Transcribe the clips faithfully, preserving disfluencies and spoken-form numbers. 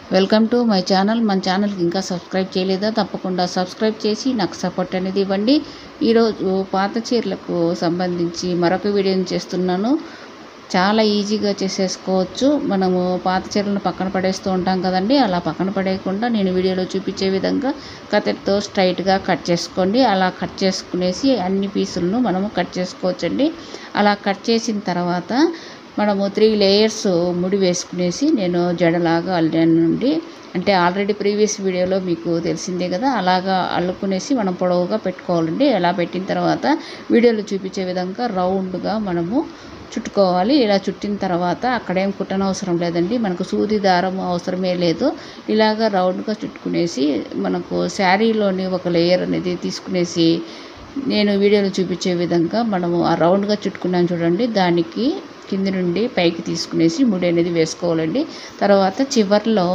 Welcome to my channel. మన ఛానల్కి ఇంకా సబ్స్క్రైబ్ చేయలేదా తప్పకుండా సబ్స్క్రైబ్ చేసి నాకు సపోర్ట్ అనేది ఇవ్వండి. ఈరోజు పాత చీరలకు సంబంధించి మరొక వీడియోని చేస్తున్నాను. చాలా ఈజీగా చేసేసుకోవచ్చు. మనము పాత చీరలను పక్కన పడేస్తూ ఉంటాం కదండి, అలా పక్కన పడేయకుండా నేను వీడియోలో చూపించే విధంగా కత్తెరతో స్ట్రైట్గా కట్ చేసుకోండి. అలా కట్ చేసుకునేసి అన్ని పీసులను మనము కట్ చేసుకోవచ్చండి. అలా కట్ చేసిన తర్వాత మనము త్రీ లేయర్స్ ముడి వేసుకునేసి నేను జడలాగా అల్లానండి. అంటే ఆల్రెడీ ప్రీవియస్ వీడియోలో మీకు తెలిసిందే కదా, అలాగా అల్లుకునేసి మనం పొడవుగా పెట్టుకోవాలండి. అలా పెట్టిన తర్వాత వీడియోలో చూపించే విధంగా రౌండ్గా మనము చుట్టుకోవాలి. ఇలా చుట్టిన తర్వాత అక్కడేం కుట్టనవసరం లేదండి, మనకు సూది దారం అవసరమే లేదు. ఇలాగ రౌండ్గా చుట్టుకునేసి మనకు శారీలోని ఒక లేయర్ అనేది తీసుకునేసి నేను వీడియోలో చూపించే విధంగా మనము ఆ రౌండ్గా చుట్టుకున్నాం చూడండి, దానికి కింది నుండి పైకి తీసుకునేసి ముడి అనేది వేసుకోవాలండి. తర్వాత చివర్లో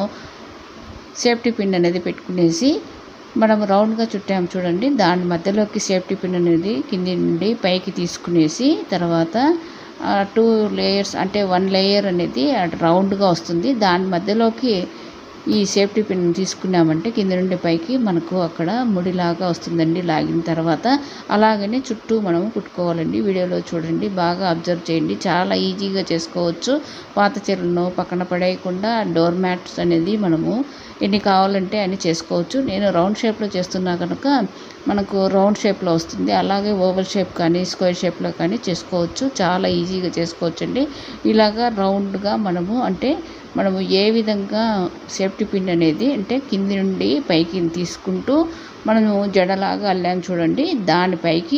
సేఫ్టీ పిన్ అనేది పెట్టుకునేసి మనం రౌండ్గా చుట్టాము చూడండి, దాని మధ్యలోకి సేఫ్టీ పిన్ అనేది కింది నుండి పైకి తీసుకునేసి తర్వాత టూ లేయర్స్ అంటే వన్ లేయర్ అనేది రౌండ్గా వస్తుంది. దాని మధ్యలోకి ఈ సేఫ్టీ పిన్ తీసుకున్నామంటే కింద నుండి పైకి మనకు అక్కడ ముడిలాగా వస్తుందండి. లాగిన తర్వాత అలాగనే చుట్టూ మనము కుట్టుకోవాలండి. వీడియోలో చూడండి, బాగా అబ్జర్వ్ చేయండి. చాలా ఈజీగా చేసుకోవచ్చు. పాత చీరలను పక్కన పడేయకుండా డోర్ మ్యాట్స్ అనేది మనము ఎన్ని కావాలంటే అన్ని చేసుకోవచ్చు. నేను రౌండ్ షేప్లో చేస్తున్నా కనుక మనకు రౌండ్ షేప్లో వస్తుంది. అలాగే ఓవల్ షేప్ కానీ స్క్వేర్ షేప్లో కానీ చేసుకోవచ్చు. చాలా ఈజీగా చేసుకోవచ్చండి. ఇలాగా రౌండ్గా మనము అంటే మనము ఏ విధంగా సేఫ్టీ పిన్ అనేది అంటే కింది నుండి పైకి తీసుకుంటూ మనము జడలాగా అల్లాం చూడండి, దానిపైకి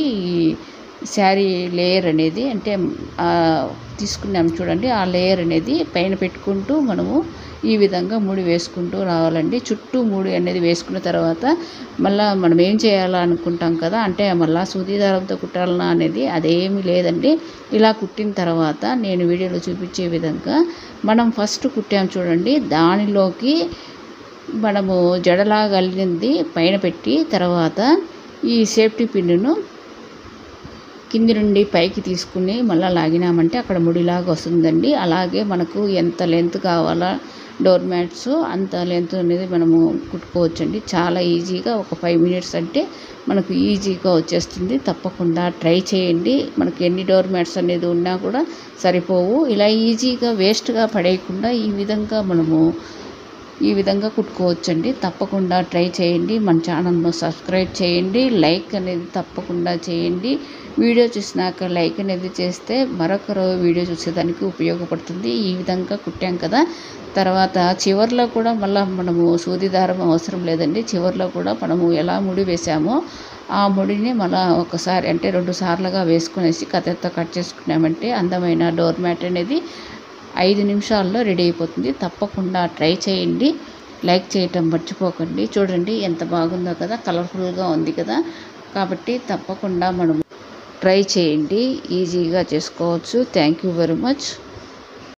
శారీ లేయర్ అనేది అంటే తీసుకున్నాం చూడండి, ఆ లేయర్ అనేది పైన పెట్టుకుంటూ మనము ఈ విధంగా ముడి వేసుకుంటూ రావాలండి. చుట్టూ ముడి అనేది వేసుకున్న తర్వాత మళ్ళీ మనం ఏం చేయాలా అనుకుంటాం కదా, అంటే మళ్ళీ సూది దారంతో కుట్టాలన్నా అనేది అదేమీ లేదండి. ఇలా కుట్టిన తర్వాత నేను వీడియోలో చూపించే విధంగా మనం ఫస్ట్ కుట్టాం చూడండి, దానిలోకి మనము జడలాగా అల్లింది పైన పెట్టి తర్వాత ఈ సేఫ్టీ పిన్నును కింది నుండి పైకి తీసుకుని మళ్ళీ లాగినామంటే అక్కడ ముడిలాగా వస్తుందండి. అలాగే మనకు ఎంత లెంత్ కావాలా డోర్ మ్యాట్స్ అంత లెంత్ అనేది మనము కుట్టుకోవచ్చండి. చాలా ఈజీగా ఒక ఫైవ్ మినిట్స్ అంటే మనకు ఈజీగా వచ్చేస్తుంది. తప్పకుండా ట్రై చేయండి. మనకి ఎన్ని డోర్ మ్యాట్స్ అనేది ఉన్నా కూడా సరిపోవు. ఇలా ఈజీగా వేస్ట్గా పడేయకుండా ఈ విధంగా మనము ఈ విధంగా కుట్టుకోవచ్చండి. తప్పకుండా ట్రై చేయండి. మన ఛానల్ను సబ్స్క్రైబ్ చేయండి. లైక్ అనేది తప్పకుండా చేయండి. వీడియో చూసినాక లైక్ అనేది చేస్తే మరొకరు వీడియో చూసేదానికి ఉపయోగపడుతుంది. ఈ విధంగా కుట్టాం కదా, తర్వాత చివర్లో కూడా మళ్ళీ మనము సూది దారం అవసరం లేదండి. చివర్లో కూడా మనము ఎలా ముడి వేసామో ఆ ముడిని మళ్ళీ ఒకసారి అంటే రెండు సార్లుగా వేసుకునేసి కత్తెరతో కట్ చేసుకున్నామంటే అందమైన డోర్ మ్యాట్ అనేది ఐదు నిమిషాల్లో రెడీ అయిపోతుంది. తప్పకుండా ట్రై చేయండి. లైక్ చేయటం మర్చిపోకండి. చూడండి ఎంత బాగుందో కదా, కలర్ఫుల్గా ఉంది కదా. కాబట్టి తప్పకుండా మనం ట్రై చేయండి. ఈజీగా చేసుకోవచ్చు. Thank you very much.